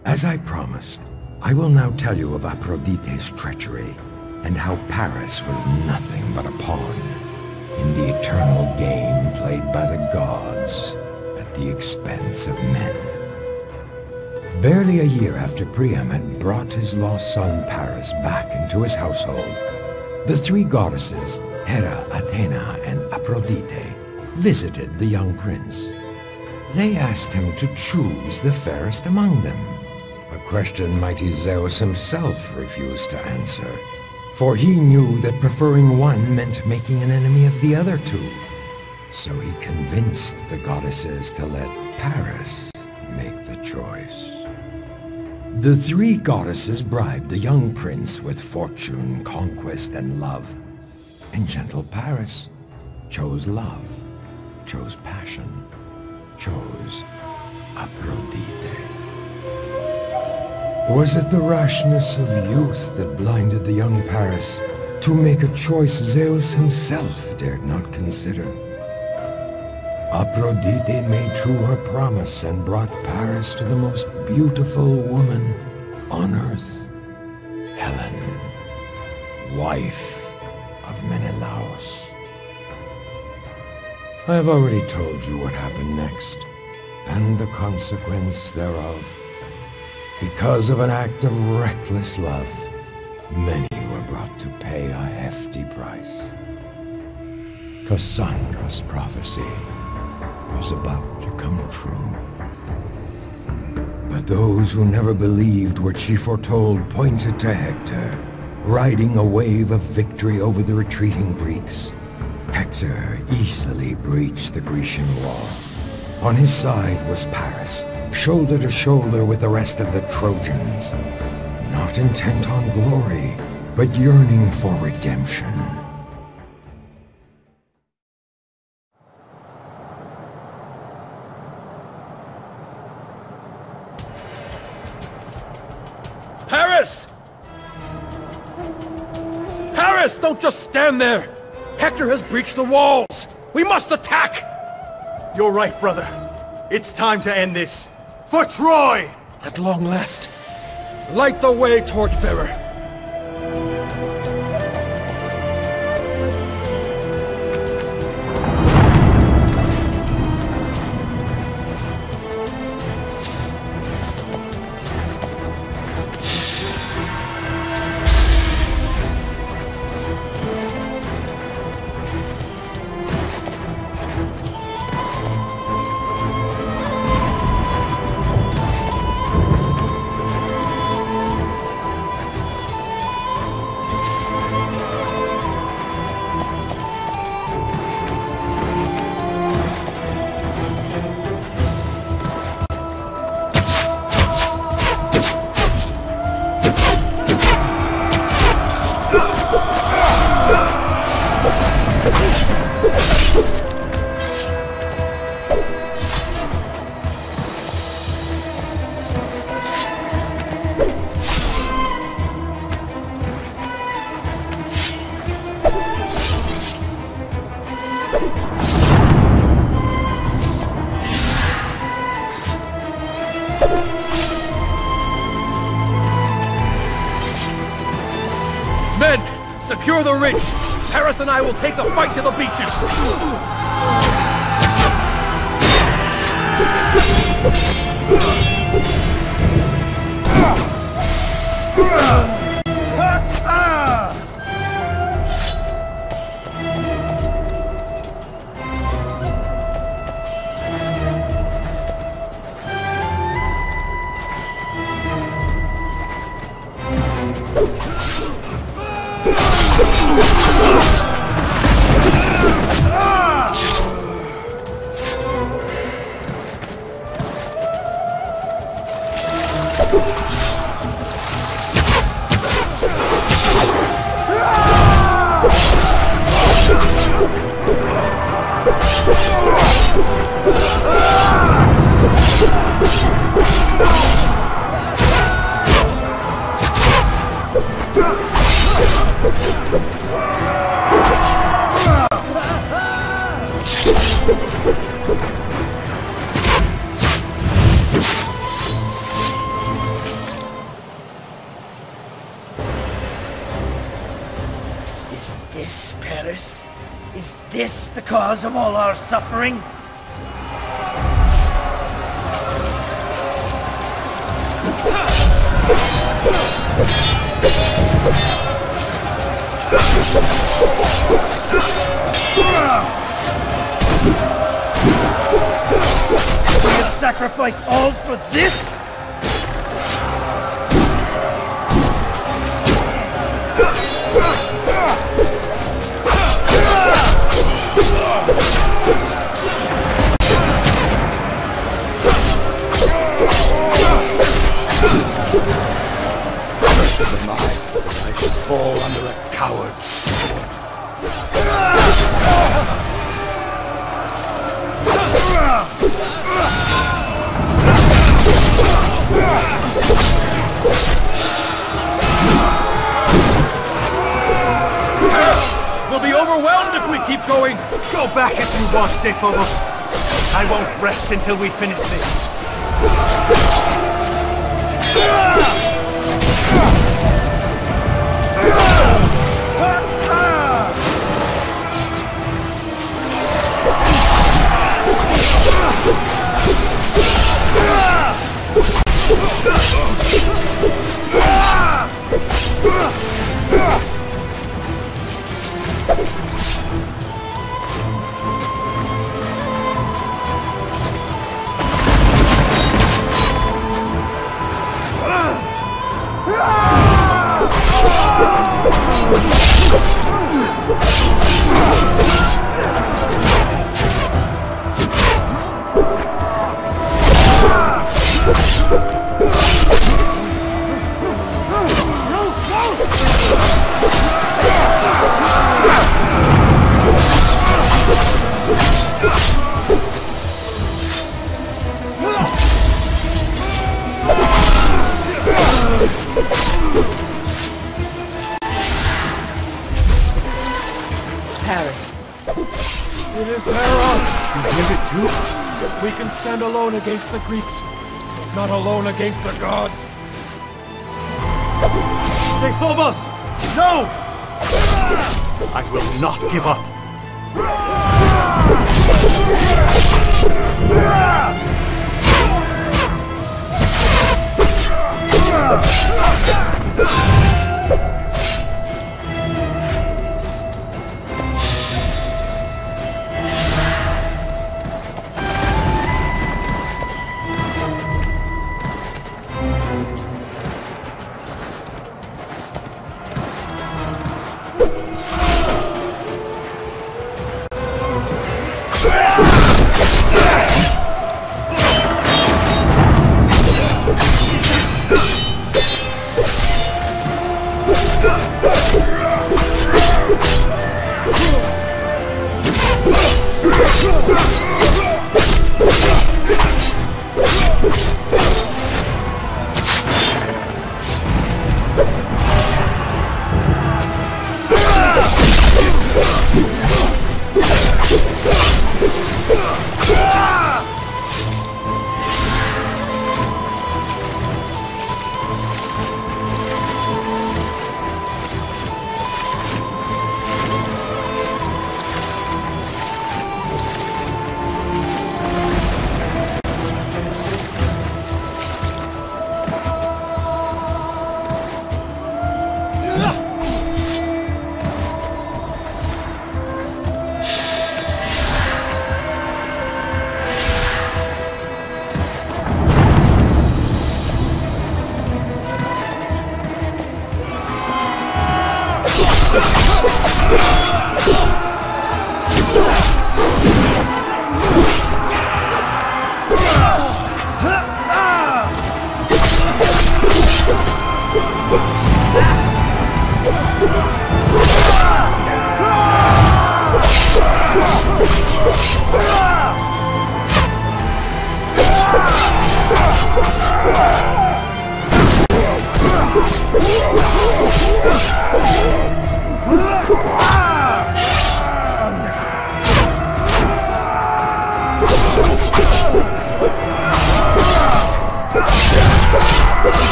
As I promised, I will now tell you of Aphrodite's treachery, and how Paris was nothing but a pawn in the eternal game played by the gods at the expense of men. Barely a year after Priam had brought his lost son Paris back into his household, the three goddesses, Hera, Athena, and Aphrodite, visited the young prince. They asked him to choose the fairest among them, a question mighty Zeus himself refused to answer, for he knew that preferring one meant making an enemy of the other two. So he convinced the goddesses to let Paris make the choice. The three goddesses bribed the young prince with fortune, conquest, and love. And gentle Paris chose love, chose passion, chose Aphrodite. Was it the rashness of youth that blinded the young Paris to make a choice Zeus himself dared not consider? Aphrodite made true her promise and brought Paris to the most beautiful woman on earth, Helen, wife of Menelaus. I have already told you what happened next, and the consequence thereof. Because of an act of reckless love, many were brought to pay a hefty price. Cassandra's prophecy was about to come true. But those who never believed what she foretold pointed to Hector, riding a wave of victory over the retreating Greeks. Hector easily breached the Grecian wall. On his side was Paris, shoulder to shoulder with the rest of the Trojans, not intent on glory, but yearning for redemption. Paris! Paris, don't just stand there! Hector has breached the walls! We must attack! You're right, brother. It's time to end this. For Troy! At long last, light the way, Torchbearer! Men, secure the ridge! Paris and I will take the fight to the beaches! this the cause of all our suffering? We have sacrificed all for this? I should fall under a coward's sword. We'll be overwhelmed if we keep going! Go back if you want, Dephobos. I won't rest until we finish this. Paris. It is Hera! You hear it too? We can stand alone against the Greeks, but not alone against the gods. Dephobos! No! I will not give up.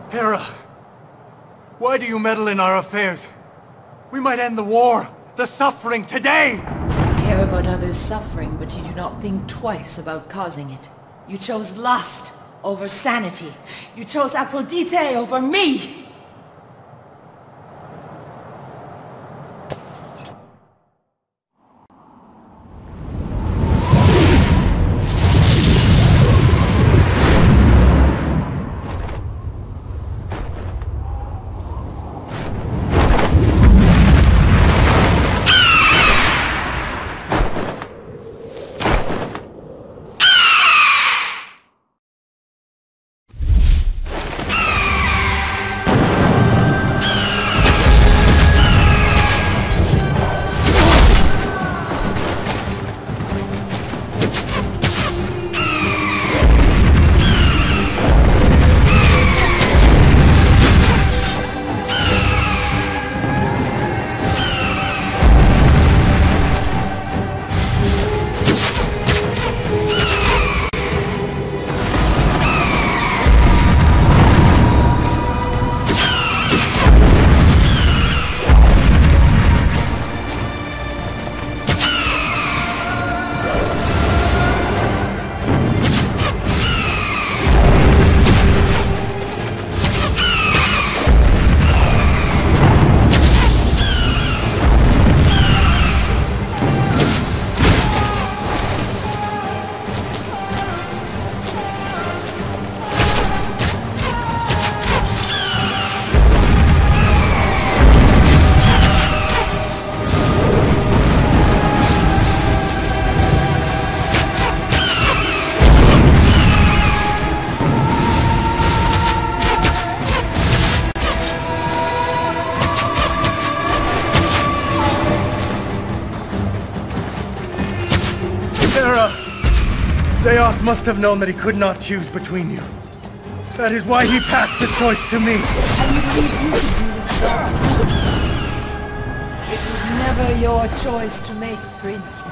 Hera, why do you meddle in our affairs? We might end the war, the suffering today! You care about others' suffering, but you do not think twice about causing it. You chose lust over sanity. You chose Aphrodite over me! Zeus must have known that he could not choose between you. That is why he passed the choice to me. And you believed you could do it without me. It was never your choice to make, Prince.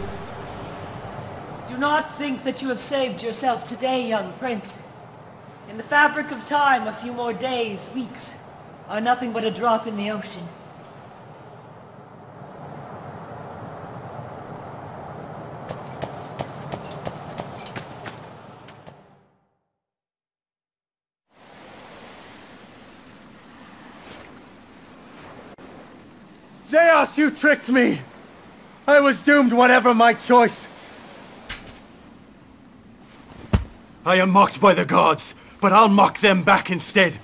Do not think that you have saved yourself today, young prince. In In the fabric of time, a few more days, weeks, are nothing but a drop in the ocean. Zeus, you tricked me! I was doomed whatever my choice. I am mocked by the gods, but I'll mock them back instead.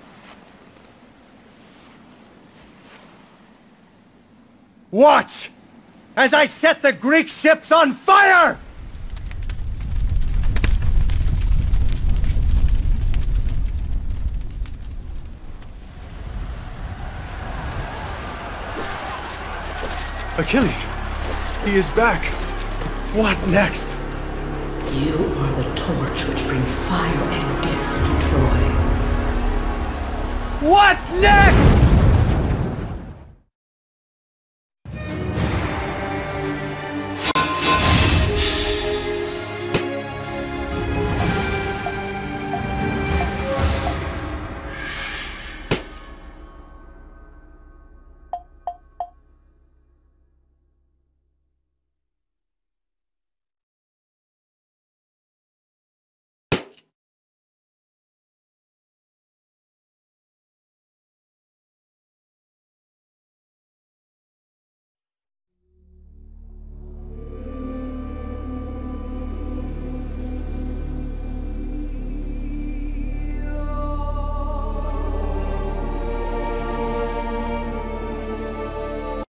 Watch! As I set the Greek ships on fire! Achilles! He is back! What next? You are the torch which brings fire and death to Troy. What next?